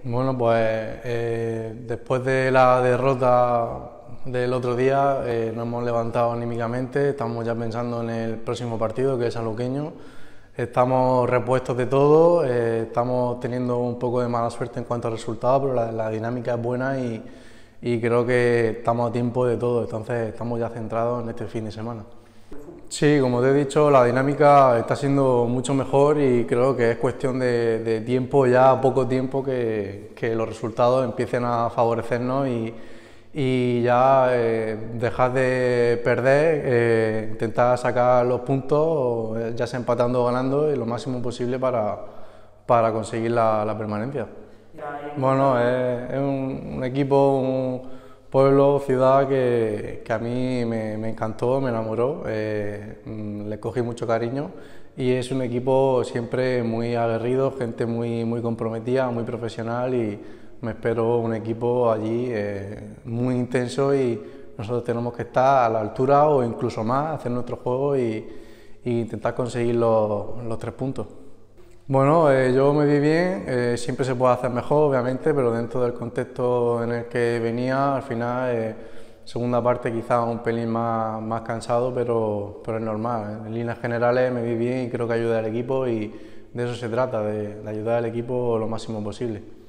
Bueno, pues después de la derrota del otro día nos hemos levantado anímicamente, estamos ya pensando en el próximo partido que es Sanluqueño, estamos repuestos de todo, estamos teniendo un poco de mala suerte en cuanto a resultados, pero la dinámica es buena y creo que estamos a tiempo de todo, entonces estamos ya centrados en este fin de semana. Sí, como te he dicho, la dinámica está siendo mucho mejor y creo que es cuestión de tiempo, ya poco tiempo, que los resultados empiecen a favorecernos y ya dejar de perder, intentar sacar los puntos, ya sea empatando o ganando, y lo máximo posible para conseguir la permanencia. Bueno, es un equipo, un pueblo, ciudad que a mí me encantó, me enamoró, le cogí mucho cariño y es un equipo siempre muy aguerrido, gente muy comprometida, muy profesional y me espero un equipo allí muy intenso y nosotros tenemos que estar a la altura o incluso más, hacer nuestro juego y intentar conseguir los 3 puntos. Bueno, yo me vi bien, siempre se puede hacer mejor, obviamente, pero dentro del contexto en el que venía, al final, segunda parte quizás un pelín más cansado, pero es normal. En líneas generales me vi bien y creo que ayudé al equipo y de eso se trata, de ayudar al equipo lo máximo posible.